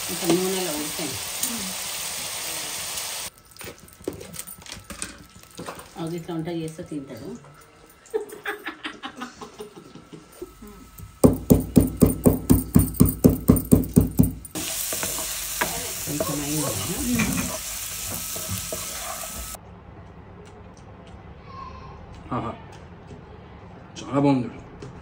ఇంకా నూనెలో ఉడికాను. అది ఇట్లా వంట చేస్తే తింటాడు. కొంచెం అయింది. చాలా బాగుంది.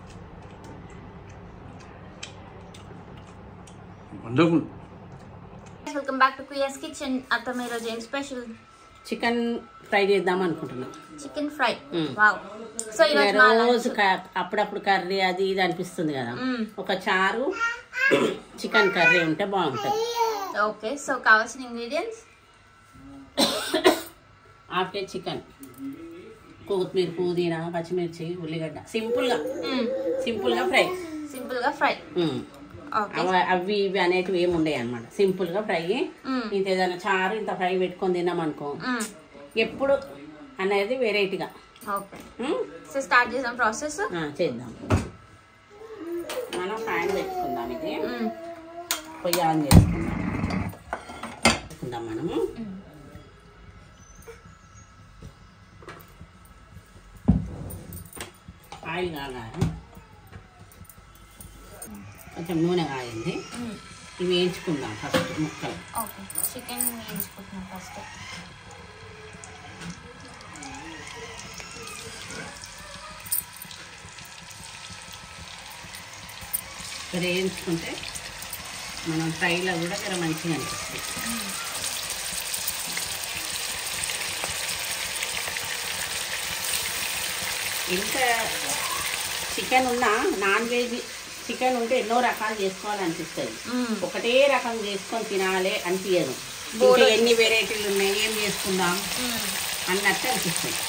వండర్ఫుల్. వెల్కమ్ బ్యాక్ టు కుయ్యాస్ కిచెన్. అత్తమ్మ ఈరోజు ఏం స్పెషల్? చికెన్ ఫ్రై చేద్దాం అనుకుంటున్నాం. Chicken fry. వావ్. సో రోజు అప్పుడప్పుడు కర్రీ అది ఇది అనిపిస్తుంది కదా, ఒక చారు చికెన్ కర్రీ ఉంటే బాగుంటుంది. ఓకే, సో కావాల్సిన ఇంగ్రీడియంట్స్: హాఫ్ కేజీ చికెన్, కొత్తిమీర, పుదీనా, పచ్చిమిర్చి, ఉల్లిగడ్డ. సింపుల్ గా ఫ్రై. అవి ఇవి అనేటివి ఏమి ఉండవు అనమాట. సింపుల్ గా ఫ్రై. ఇంత ఏదైనా చారు ఇంత ఫ్రై పెట్టుకొని తిన్నాం అనుకో, ఎప్పుడు అనేది వెరైటీగా. ఓకే, సో స్టార్ట్ చేద్దాం ప్రాసెస్. చేద్దాం. మనం ఫ్యాన్ పెట్టుకుందాం. ఇది పొయ్యి ఆన్ చేసుకుందాం మనము. ఆయిల్ కాగాలి, కొంచెం నూనె కాగింది. ఇవి వేయించుకుందాం ఫస్ట్ ముక్కలు. ఓకే, చికెన్ వేయించుకుంటున్నాం ఫస్ట్. ఇక్కడ వేయించుకుంటే మనం ఫ్రైలో కూడా జర మంచిగా అనిపిస్తుంది. ఇంత చికెన్ ఉన్నా, నాన్ వెజ్ చికెన్ ఉంటే ఎన్నో రకాలు చేసుకోవాలనిపిస్తుంది. ఒకటే రకం చేసుకొని తినాలి అనిపించదు. ఇంకా ఎన్ని వెరైటీలు ఉన్నాయి, ఏం చేసుకుందాం అన్నట్టు అనిపిస్తుంది.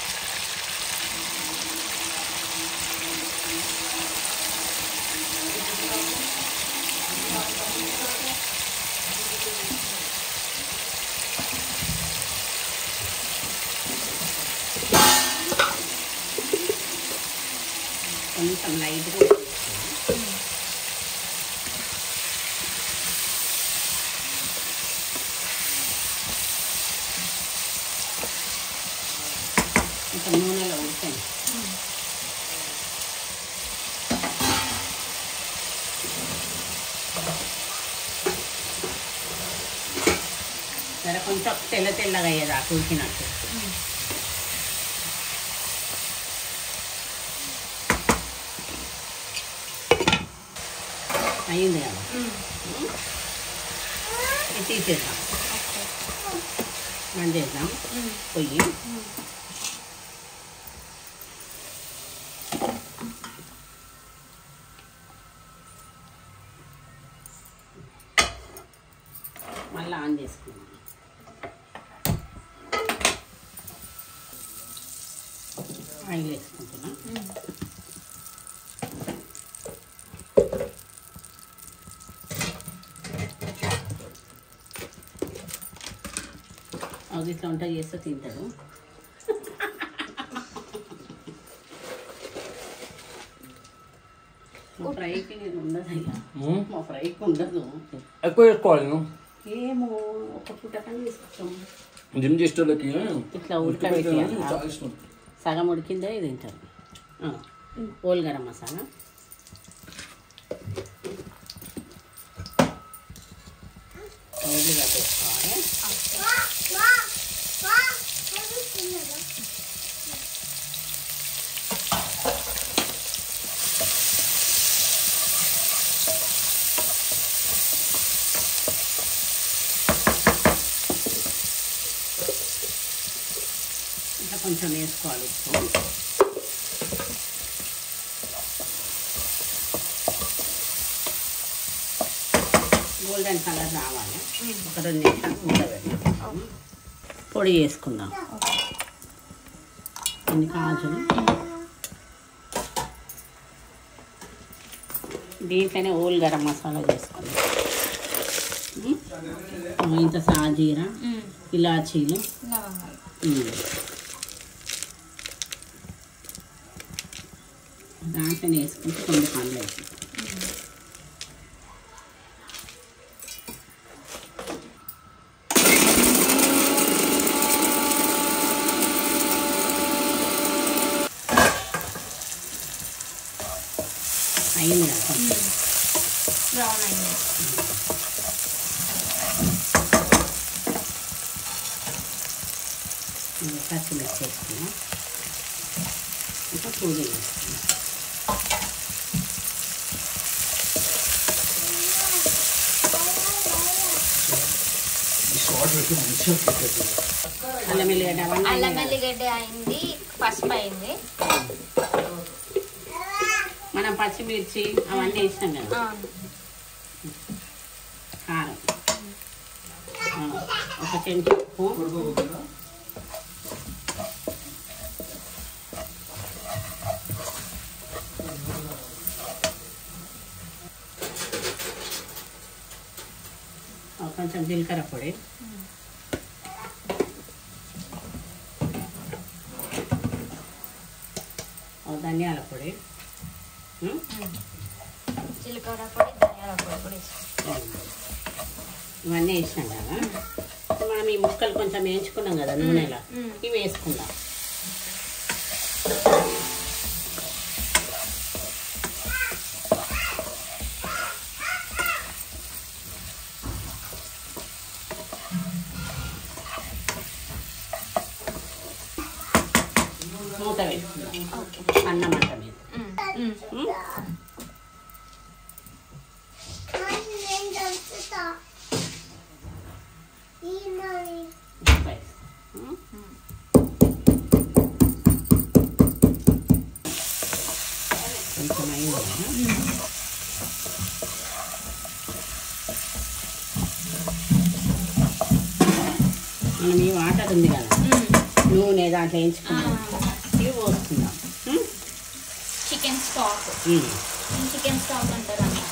కొంచెం లైట్గా కొంచెం నూనెలో ఉడికాను. సరే, కొంచెం తెల్లగా అయ్యేదా ఉడికినట్టు. అయింది కదా, ఇది తీసేద్దాం. మనం చేద్దాం పొయ్యి. మళ్ళీ ఆన్ చేసుకున్నాం. ఆయిల్ వేసుకుంటున్నాం. అది ఇట్లా వంట చేస్తే తింటాడు. మా ఫ్రైకి నేను ఉండదు అయ్యా, మా ఫ్రైకి ఉండదు. ఎక్కువ చేసుకోవాలి. ఏమో ఒక పూట కానీ తీసుకొచ్చాము. జిమ్ చేసేటోళ్ళకి ఇట్లా ఉడకబెట్టి సగం ఉడికిందే ఇది తింటారు. హోల్ గరం మసాలా, ఉల్లిగడ్డ వేసుకోవాలి. ఇట్లా కొంచెం వేసుకోవాలి ఉప్పు. గోల్డెన్ కలర్ రావాలి. ఒక 2 నిమిషాలు ఉండబెడతాం. పొడి వేసుకుందాం. కొన్ని కాజులు, దీంట్లోనే హోల్ గరం మసాలా చేసుకుందాం. ఇంత సాజీరా, ఇలాచీలు, దాంట్లోనే వేసుకుంటే కొన్ని పనులు అవుతుంది. బ్రౌన్ అయింది. పచ్చిమిర్చి వేసుకున్నాం. ఇంకా పుదీనా అల్లం ఎల్లిగడ్డ అయింది, పసుపు అయింది. మనం పచ్చిమిర్చి అవన్నీ వేసినాం కదా. కారం ఒక చెంచా ఉప్పు, కొంచెం జీలకర్ర పొడి, ధనియాల పొడి, జీలకర్ర పొడి, ధనియాల పొడి కూడా ఇవన్నీ వేసినాం కదా. మనం ఈ ముక్కలు కొంచెం వేయించుకున్నాం కదా నూనెలో, ఇవి వేసుకుందాం. మూత వేసుకుందాం అన్నం అంట మీద. కొంచెం అయింది. మనం ఈ వాటర్ ఉంది కదా, నూనె దాంట్లో వేయించుకున్నాం, ఇవి పోసుకుందాం. చికెన్ స్టాక్, చికెన్ స్టాక్ అంటారు అన్నమాట.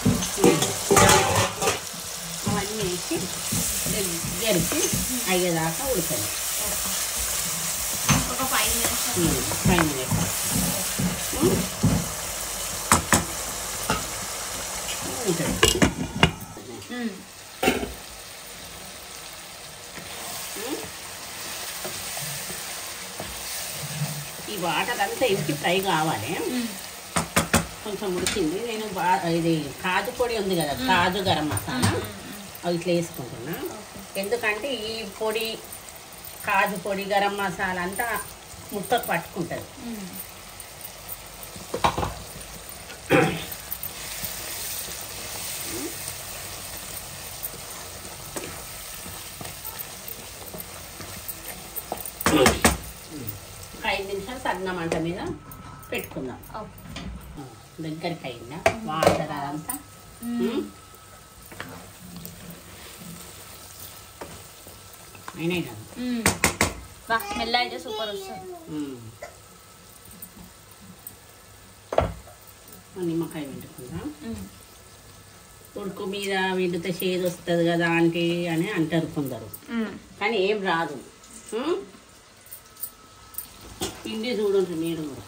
అవన్నీ వేసి గరిచి అయ్యేదాకా ఉడకండి. ఒక 5 minutes. 5 minutes ఉంటుంది. ఈ వాటర్ అంతా ఇంటి ఫ్రై కావాలి. కొంచెం ఉడికింది. నేను ఇది కాజు పొడి ఉంది కదా, కాజు గరం మసాలా, అవి ఇట్లా వేసుకుంటున్నా. ఎందుకంటే ఈ పొడి, కాజు పొడి, గరం మసాలా అంతా ముక్కకు పట్టుకుంటుంది. ఒక 5 నిమిషాలు సన్న మంట మీద పెట్టుకుందాం. దగ్గరికి అయిందా వాటర్ అదంతా? అయినాయి కదా. స్మెల్ అయితే సూపర్ వస్తుంది. నిమ్మకాయ పిండుకుందాం. ఉడుకు మీద విండితే చేదు వస్తుంది కదా ఆంటీ అని అంటారు కొందరు, కానీ ఏం రాదు. పిండి చూడండి మీరు కూడా.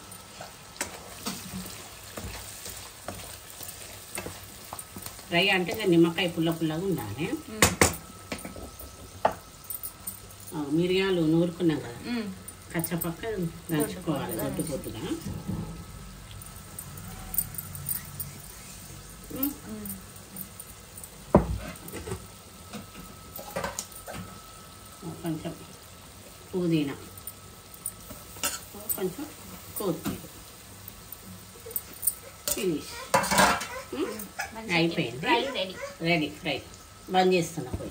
ఫ్రై అంటే నిమ్మకాయ పుల్ల పుల్లగా ఉండాలి. మిరియాలు నూరుకున్నాం కదా, కచ్చపక్క దంచుకోవాలి దొడ్డు పొద్దుగా. కొంచెం పుదీనా, కొంచెం కొత్తిమీర, ఫినిష్. అయిపోయింది, రెడీ. ఫ్రై బంద్ చేస్తున్నా పోయి.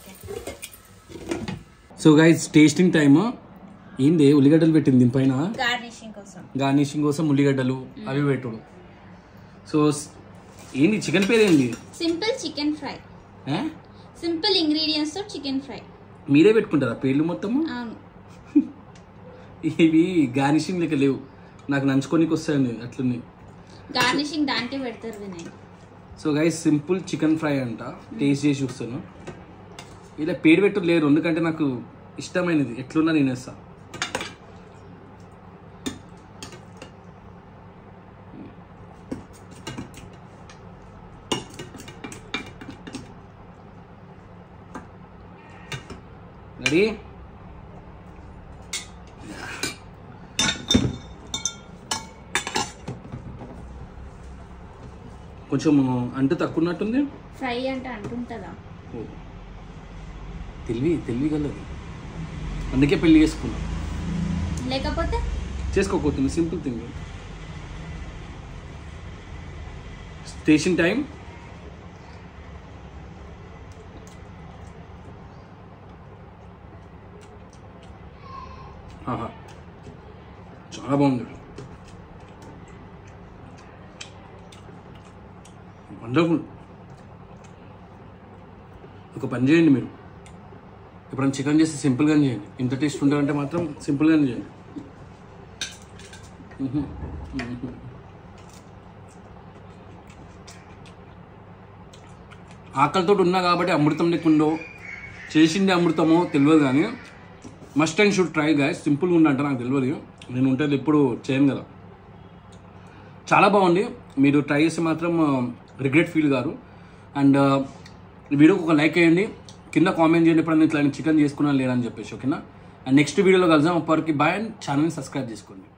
So guys tasting time. ఏంది ఉల్లిగడ్డలు పెట్టింది దీనిపైన గార్నిషింగ్ కోసం ఉల్లిగడ్డలు అవి పెట్టుడు. సో ఏంది చికెన్ పేరు ఏంది? Simple chicken fry. Simple ingredients తో చికెన్ ఫ్రై. మీరే పెట్టుకుంటారా పేర్లు మొత్తము? అవును. ఇవి గార్నిషింగ్ లెక్క లేవు, నాకు నంచుకోనికి వస్తాయండి అట్లున్నాయి. గార్నిషింగ్ దాంట్లో పెడతారు Vinay. So guys simple chicken fry అంట, టేస్ట్ చేసి చూస్తాను. ఇలా పేరు పెట్టు లేరు, ఎందుకంటే నాకు ఇష్టమైనది ఎట్లున్నా నేను వేస్తా. రెడీ? కొంచెం అంటే తక్కువ ఉన్నట్టుంది. ఫ్రై అంటే అంటుంటుందా? తెలివి కలది, అందుకే పెళ్లి చేసుకున్నా. లేకపోతే చేసుకోకపోతుంది, సింపుల్ థింగ్. Station time. ఆహా, చాలా బాగుంది, వండర్ఫుల్. ఒక పని చేయండి, మీరు ఎప్పుడైనా చికెన్ చేస్తే సింపుల్గానే చేయండి. ఇంత టేస్ట్ ఉండాలంటే మాత్రం సింపుల్గానే చేయండి. ఆకలితో ఉన్నా కాబట్టి అమృతం లేకుండో చేసింది అమృతమో తెలియదు, కానీ must and should try guys. సింపుల్గా ఉందంట, నాకు తెలియదు, నేను ఉంటుంది ఎప్పుడు చేయను కదా. చాలా బాగుంది, మీరు ట్రై చేస్తే మాత్రం రిగ్రెట్ ఫీల్ గారు. అండ్ ఈ వీడియోకి ఒక లైక్ వేయండి, కింద కామెంట్ చేయండి ఎప్పుడన్నా ఇట్లా చికెన్ చేసుకున్నా లేదని చెప్పేసి, ఓకేనా. అండ్ నెక్స్ట్ వీడియోలో కలుద్దాం. అప్పటికి బాయ్, అండ్ ఛానల్ని సబ్స్క్రైబ్ చేసుకోండి.